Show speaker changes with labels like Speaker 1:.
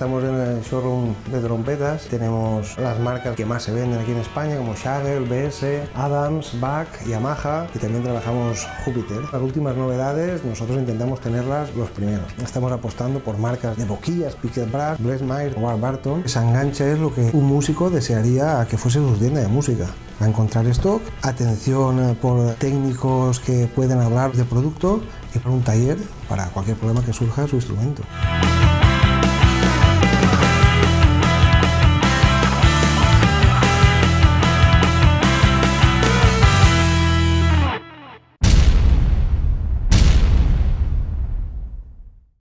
Speaker 1: estamos en el showroom de trompetas. Tenemos las marcas que más se venden aquí en España, como Shagel, BS, Adams, Bach, Yamaha, y también trabajamos Júpiter. Las últimas novedades nosotros intentamos tenerlas los primeros. Estamos apostando por marcas de boquillas, Picket Brass, Blessmeyer, Warburton. Esa enganche es lo que un músico desearía a que fuese su tienda de música. A encontrar stock, atención por técnicos que pueden hablar de producto y por un taller para cualquier problema que surja de su instrumento.